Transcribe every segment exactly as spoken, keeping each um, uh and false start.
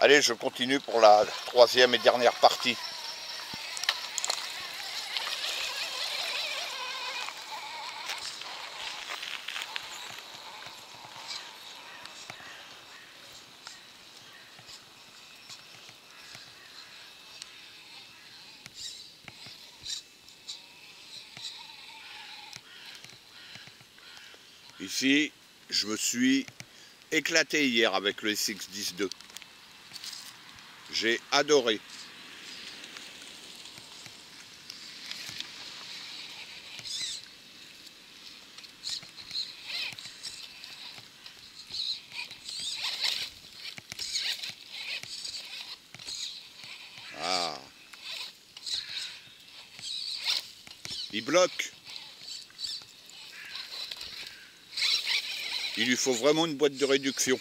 Allez, je continue pour la troisième et dernière partie. Ici, je me suis éclaté hier avec le S X dix deux. J'ai adoré. Ah. Il bloque. Il lui faut vraiment une boîte de réduction.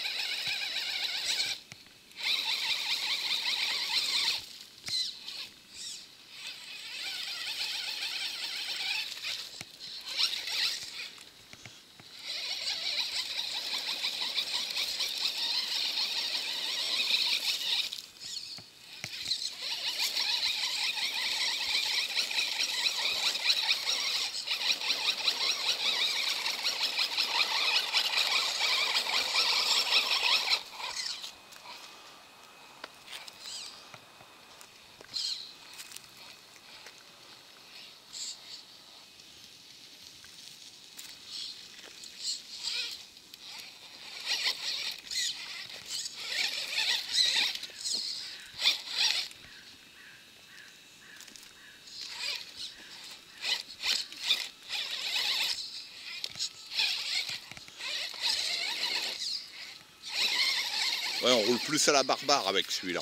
Ouais, on roule plus à la barbare avec celui-là.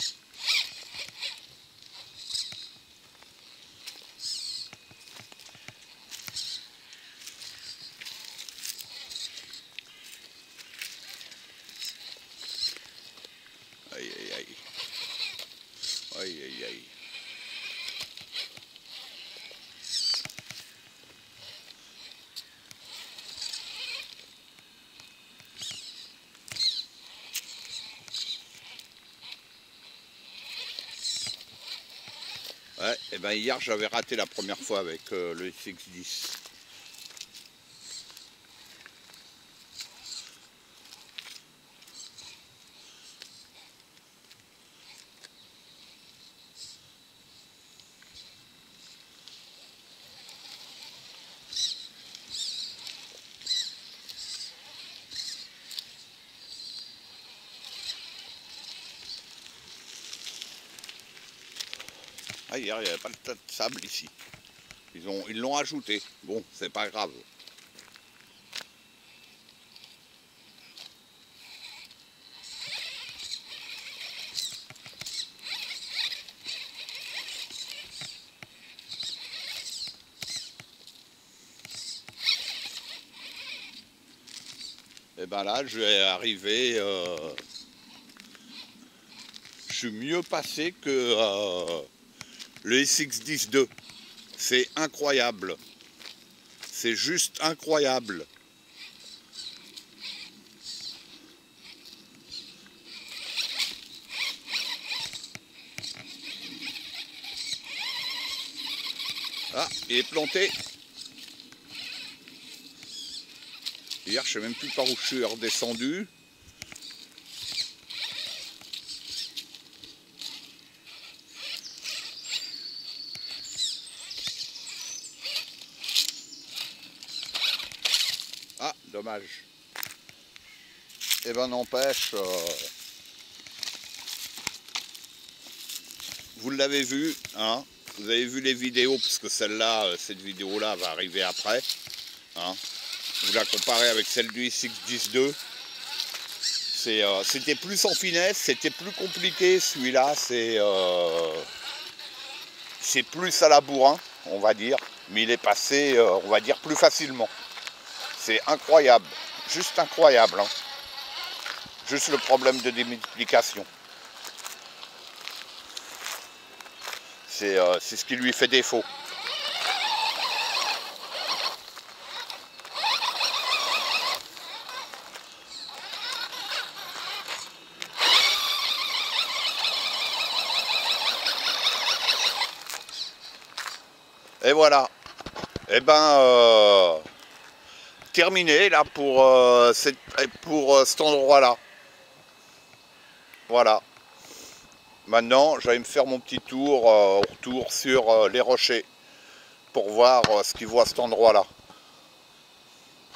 Aïe, aïe, aïe. Aïe, aïe, aïe. Ouais, et ben hier j'avais raté la première fois avec euh, le S X dix. Ah, hier il n'y avait pas le tas de sable ici. Ils ont, ils l'ont ajouté. Bon, c'est pas grave. Et ben là, je vais arriver. Euh, je suis mieux passé que euh, le S X dix deux. C'est incroyable. C'est juste incroyable. Ah, il est planté. Hier, je sais même plus par où je suis redescendu. Ah, dommage. Eh ben, n'empêche, euh, vous l'avez vu, hein, vous avez vu les vidéos, puisque celle-là, cette vidéo-là va arriver après. Hein. Vous la comparez avec celle du S X dix deux. Euh, c'était plus en finesse, c'était plus compliqué. Celui-là, c'est euh, c'est plus à la bourrin, on va dire. Mais il est passé, euh, on va dire, plus facilement. C'est incroyable, juste incroyable. Hein. Juste le problème de démultiplication. C'est euh, c'est ce qui lui fait défaut. Et voilà. Et ben, euh, terminé là pour, euh, cette, pour euh, cet endroit-là. Voilà. Maintenant, je vais me faire mon petit tour, euh, retour sur euh, les rochers pour voir euh, ce qu'il voit à cet endroit-là.